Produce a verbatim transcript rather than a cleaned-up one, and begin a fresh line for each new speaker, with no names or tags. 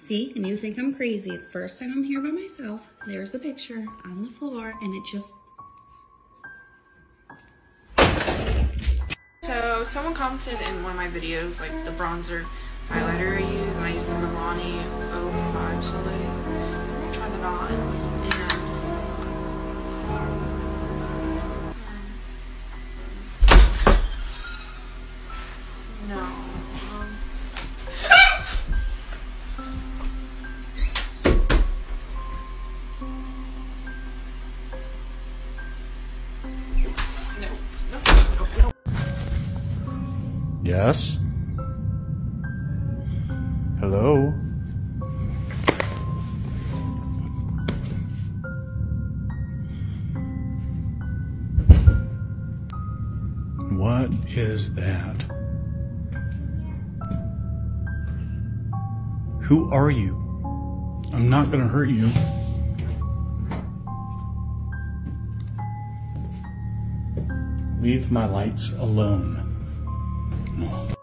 See, and you think I'm crazy. The first time I'm here by myself, there's a picture on the floor, and it just...
So, someone commented in one of my videos, like, the bronzer highlighter I use, and I use the Milani oh five Soleil. So I'm gonna try it on, and... No. Um, no. No. No. No.
Yes? Hello? What is that? Who are you? I'm not gonna hurt you. Leave my lights alone.